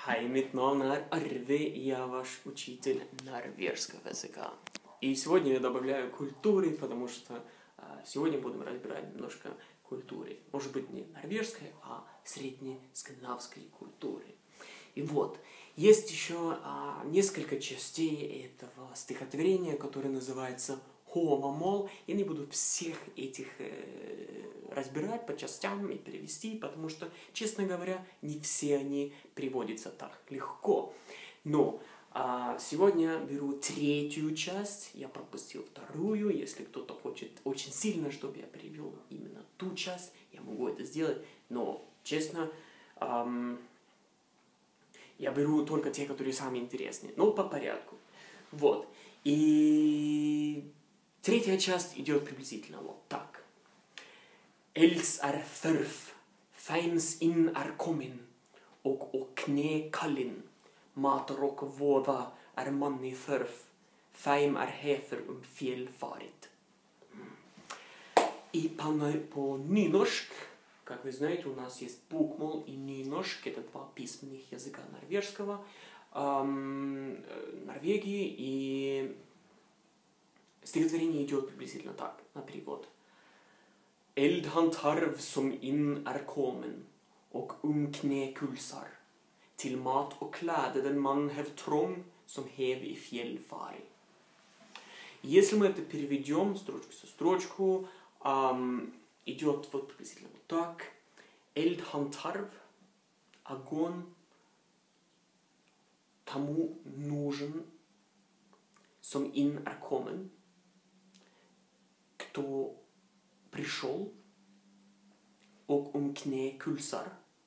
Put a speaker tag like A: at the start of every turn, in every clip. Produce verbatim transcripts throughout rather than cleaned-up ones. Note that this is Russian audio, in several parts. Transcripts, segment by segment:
A: Hej, mitt namn är Arve, я ваш учитель норвежского языка. И сегодня я добавляю культуры, потому что а, сегодня будем разбирать немножко культуры. Может быть, не норвежской, а среднескандинавской культуры. И вот, есть еще а, несколько частей этого стихотворения, которое называется «Ховамол». Я не буду всех этих э, разбирать по частям и перевести, потому что, честно говоря, не все они приводятся так легко. Но а, сегодня беру третью часть, я пропустил вторую. Если кто-то хочет очень сильно, чтобы я перевел именно ту часть, я могу это сделать. Но, честно, эм, я беру только те, которые самые интересные. Но по порядку. Вот. И третья часть идет приблизительно вот так. Els er thörf, feims inn er kommin, og å kne kallin, mater og våda er mann i thörf, feim er hefer um fjellfarit. И по, по nynorsk, как вы знаете, у нас есть букмол и nynorsk, это два письменных языка норвежского, эм, Норвегии, и стихотворение идет приблизительно так, на перевод. Eld han tarv som inn er komen, og um kne kulsar, til mat og kläde den man hev trong, som hev i fjellfari. Если мы это переведем строчку со строчку, эм, идет вот приблизительно вот так. Eld han tarv, огонь тому нужен, som inn er komen, кто пришел, og um kne kulsar,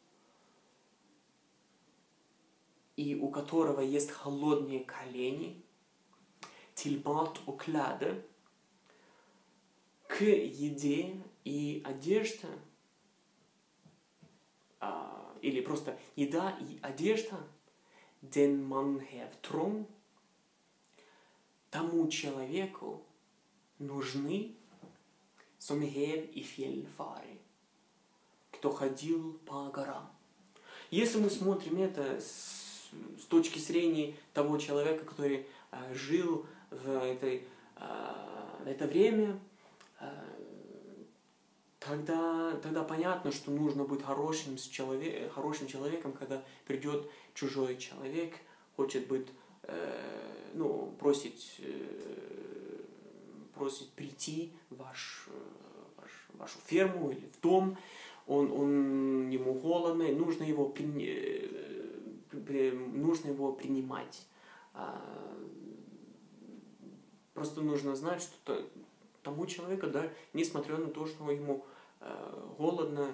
A: и у которого есть холодные колени, till mat och kläder, к еде и одежде, а, или просто еда и одежда, den man hev trong, тому человеку нужны, som hev i fjellfari, кто ходил по горам. Если мы смотрим это с, с точки зрения того человека, который а, жил в, этой, а, в это время, а, тогда, тогда понятно, что нужно быть хорошим, с человек, хорошим человеком, когда придет чужой человек, хочет быть, э, ну, просить, э, просит прийти в ваш, ваш, вашу ферму или в дом, он, он ему холодно, нужно его, при, нужно его принимать. Просто нужно знать, что тому человеку, да, несмотря на то, что ему холодно,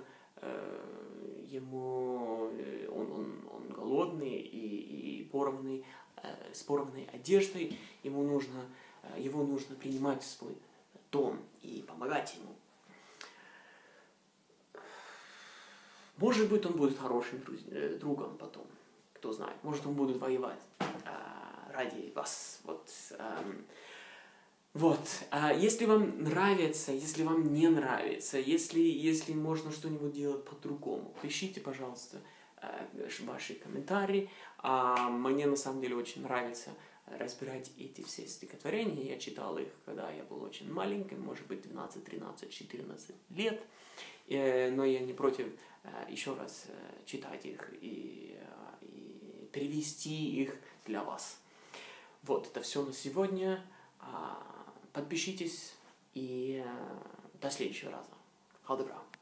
A: ему, он, он, он голодный и, и порванный, с порванной одеждой, ему нужно, его нужно принимать в свой дом и помогать ему. Может быть, он будет хорошим другом потом, кто знает. Может, он будет воевать а, ради вас. Вот. А, вот. А если вам нравится, если вам не нравится, если, если можно что-нибудь делать по-другому, пишите, пожалуйста, ваши комментарии. А мне на самом деле очень нравится разбирать эти все стихотворения. Я читал их, когда я был очень маленьким, может быть, двенадцать, тринадцать, четырнадцать лет. Но я не против еще раз читать их и, и перевести их для вас. Вот, это все на сегодня. Подпишитесь и до следующего раза. Ha det bra.